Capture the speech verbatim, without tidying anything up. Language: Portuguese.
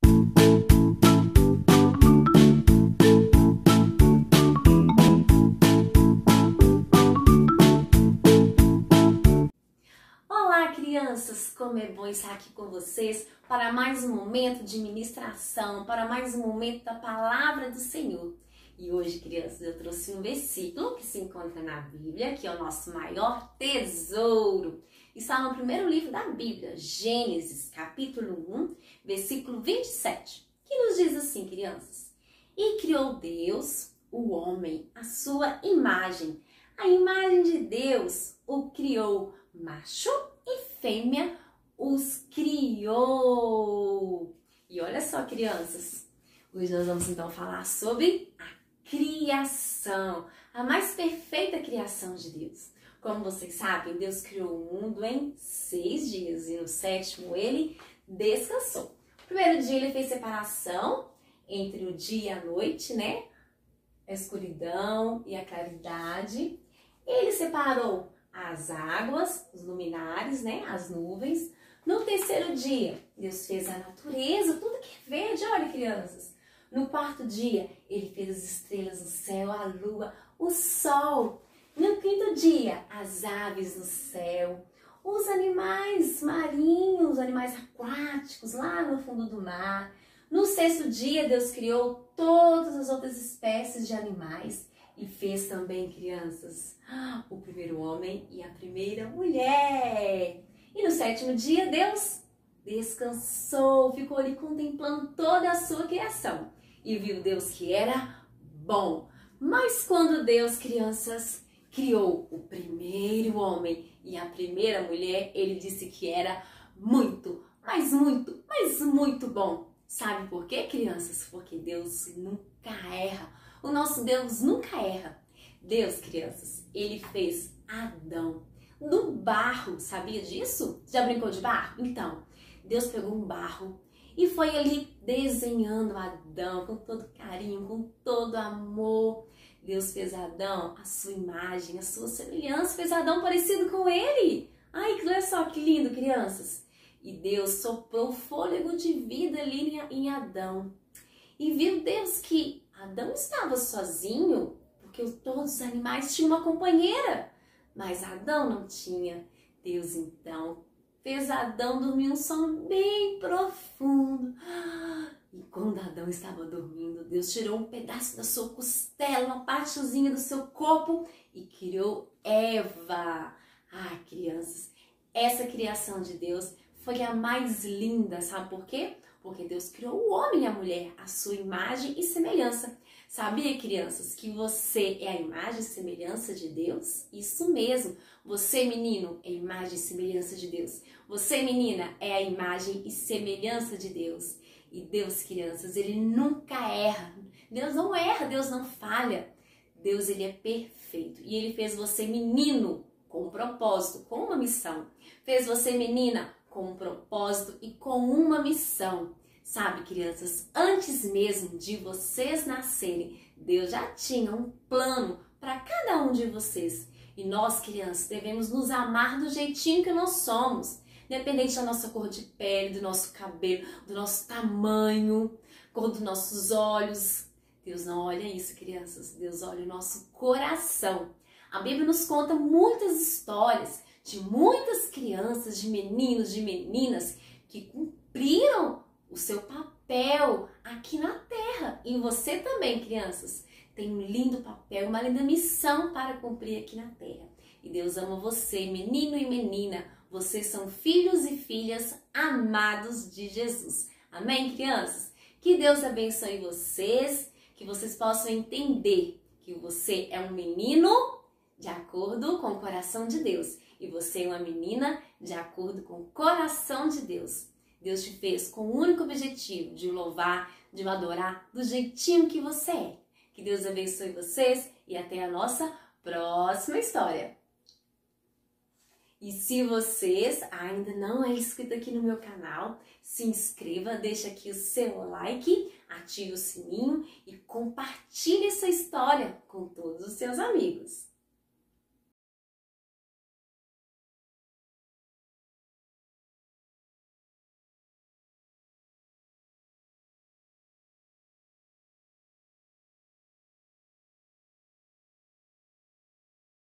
Olá, crianças! Como é bom estar aqui com vocês para mais um momento de ministração, para mais um momento da Palavra do Senhor. E hoje, crianças, eu trouxe um versículo que se encontra na Bíblia, que é o nosso maior tesouro. Está no primeiro livro da Bíblia, Gênesis, capítulo um, versículo vinte e sete, que nos diz assim, crianças: E criou Deus o homem, à sua imagem. A imagem de Deus o criou, macho e fêmea os criou. E olha só, crianças, hoje nós vamos então falar sobre a criação, a mais perfeita criação de Deus. Como vocês sabem, Deus criou o mundo em seis dias e no sétimo ele descansou. No primeiro dia ele fez separação entre o dia e a noite, né? A escuridão e a claridade. Ele separou as águas, os luminares, né? As nuvens. No terceiro dia, Deus fez a natureza, tudo que é verde, olha, crianças. No quarto dia, ele fez as estrelas no céu, a lua, o sol. No quinto dia, as aves no céu, os animais marinhos, os animais aquáticos lá no fundo do mar. No sexto dia, Deus criou todas as outras espécies de animais e fez também, crianças, o primeiro homem e a primeira mulher. E no sétimo dia, Deus descansou, ficou ali contemplando toda a sua criação. E viu Deus que era bom. Mas quando Deus, crianças, criou o primeiro homem e a primeira mulher, ele disse que era muito, mas muito, mas muito bom. Sabe por quê, crianças? Porque Deus nunca erra. O nosso Deus nunca erra. Deus, crianças, ele fez Adão do barro. Sabia disso? Já brincou de barro? Então, Deus pegou um barro e foi ali desenhando Adão com todo carinho, com todo amor. Deus fez Adão a sua imagem, a sua semelhança, fez Adão parecido com ele. Ai, olha só que lindo, crianças. E Deus soprou fôlego de vida ali em Adão. E viu Deus que Adão estava sozinho, porque todos os animais tinham uma companheira, mas Adão não tinha. Deus então fez Adão dormir um sono bem profundo. E quando Adão estava dormindo, Deus tirou um pedaço da sua costela, uma partezinha do seu corpo e criou Eva. Ah, crianças, essa criação de Deus foi a mais linda, sabe por quê? Porque Deus criou o homem e a mulher, a sua imagem e semelhança. Sabia, crianças, que você é a imagem e semelhança de Deus? Isso mesmo. Você, menino, é a imagem e semelhança de Deus. Você, menina, é a imagem e semelhança de Deus. E Deus, crianças, ele nunca erra. Deus não erra, Deus não falha. Deus, ele é perfeito. E ele fez você menino com um propósito, com uma missão. Fez você menina com um propósito e com uma missão. Sabe, crianças, antes mesmo de vocês nascerem, Deus já tinha um plano para cada um de vocês. E nós, crianças, devemos nos amar do jeitinho que nós somos. Independente da nossa cor de pele, do nosso cabelo, do nosso tamanho, cor dos nossos olhos. Deus não olha isso, crianças. Deus olha o nosso coração. A Bíblia nos conta muitas histórias de muitas crianças, de meninos, de meninas que cumpriram o seu papel aqui na Terra. E você também, crianças, tem um lindo papel, uma linda missão para cumprir aqui na Terra. E Deus ama você, menino e menina. Vocês são filhos e filhas amados de Jesus. Amém, crianças? Que Deus abençoe vocês, que vocês possam entender que você é um menino de acordo com o coração de Deus. E você é uma menina de acordo com o coração de Deus. Deus te fez com o único objetivo de o louvar, de o adorar do jeitinho que você é. Que Deus abençoe vocês e até a nossa próxima história. E se vocês ainda não é inscrito aqui no meu canal, se inscreva, deixa aqui o seu like, ative o sininho e compartilhe essa história com todos os seus amigos.